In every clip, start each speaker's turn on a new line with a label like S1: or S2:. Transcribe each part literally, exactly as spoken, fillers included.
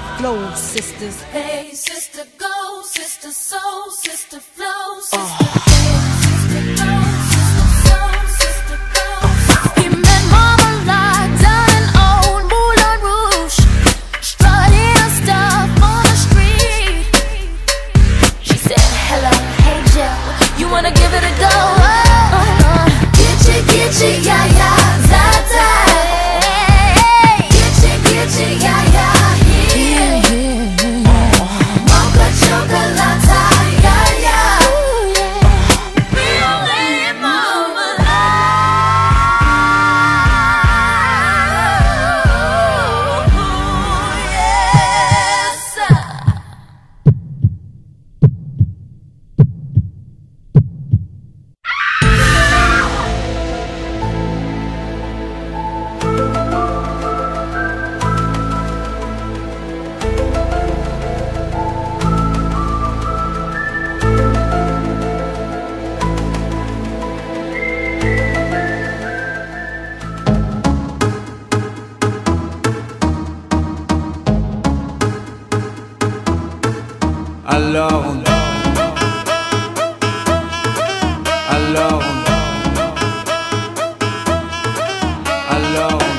S1: flow, sisters.
S2: Hey, sister, go, sister, soul, sister, flow, sister,
S1: Oh.
S2: go, sister, go, sister, soul, sister, go. He met Marmalade down in old Moulin Rouge, strutting her stuff on the street. She said, hello, hey Joe, you wanna give it a go? Oh, uh, Gitchy, gitchy, yeah, yeah, zata. Gitchy, gitchy, yeah, yeah.
S3: Alors on Alors on Alors on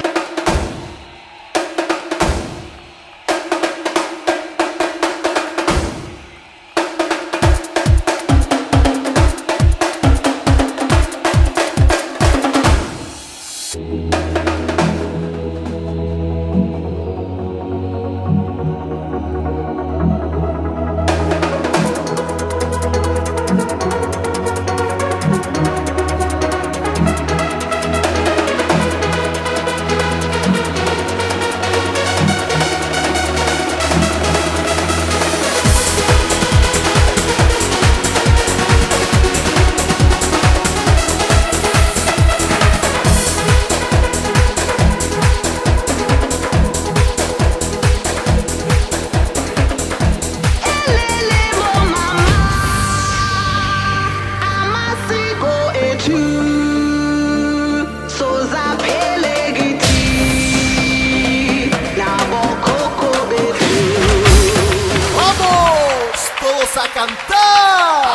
S4: a cantar.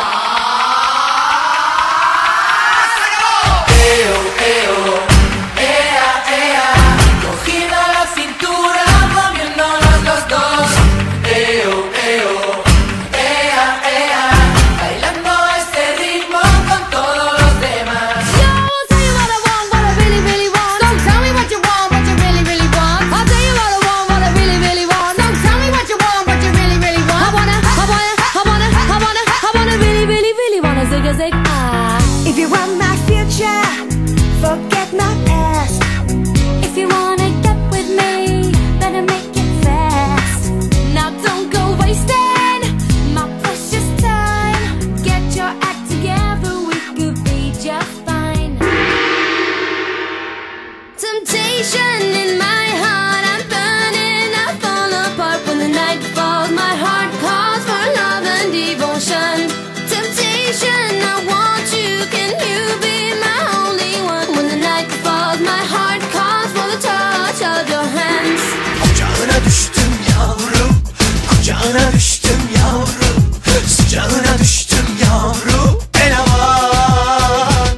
S2: Eo, eo, ea, ea, cogida la cintura, moviéndonos los dos. Eo, eo, ea, ea, bailando este ritmo con todos los demás. Yo, I'll tell you what I want, what I really, really want. Don't tell me what you want, what you really, really want. I'll tell you what I want, what I really, really want. Don't tell me what you want, what you really, really want. I wanna, I wanna, I wanna, I wanna, I wanna really, really, really wanna zig a zig ah.
S5: If you want my future, forget my past.
S2: If you wanna get with me, better make it fast. Now don't go wasting my precious time. Get your act together, we could be just fine. Temptation in my heart, I'm burning, I fall apart when the night falls. My heart calls for love and devotion. Temptation, I want you, can you be my only one? When the night falls, my heart calls for the touch of your hands.
S4: Kucağına düştüm yavrum, kucağına düştüm yavrum, sıcağına düştüm yavrum, el aman.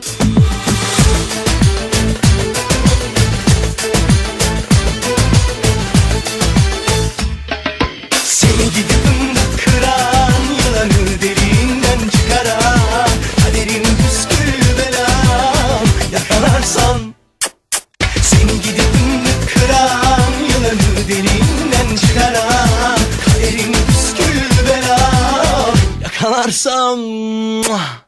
S4: Seni gidip fındık kıran, yılanı deliğinden çıkaran, kaderin püskül belam yakalarsan. Seni gidip fındık kıran, yılanı deliğinden çıkaran, kaderin püskül belam yakalarsam.